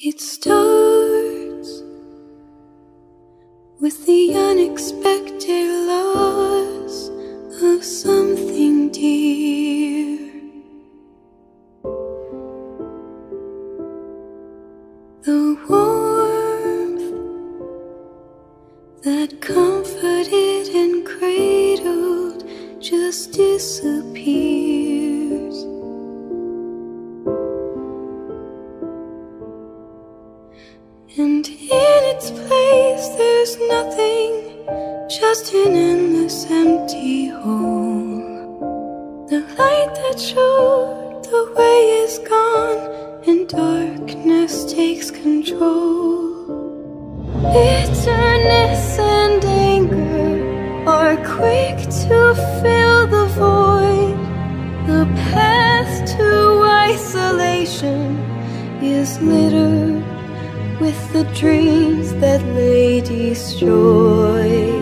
It starts with the unexpected loss of something dear. The warmth that comforted and cradled just disappears. And in its place there's nothing, just an endless empty hole. The light that showed the way is gone, and darkness takes control. Bitterness and anger are quick to fill the void. The path to isolation is littered with the dreams that lay destroyed.